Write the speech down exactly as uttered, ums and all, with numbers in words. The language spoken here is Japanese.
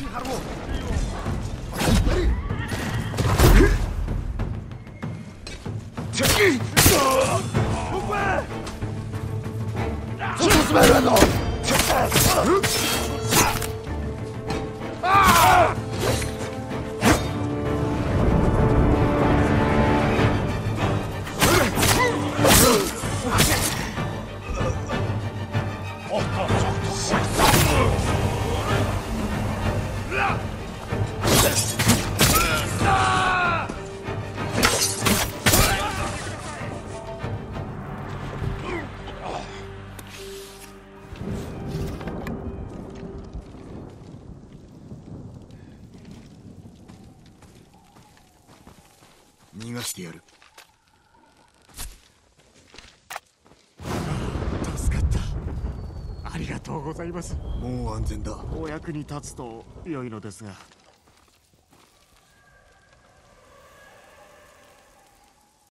逃がしてやる。 助かった。ありがとうございます。 もう安全だ。 お役に立つと良いのですが。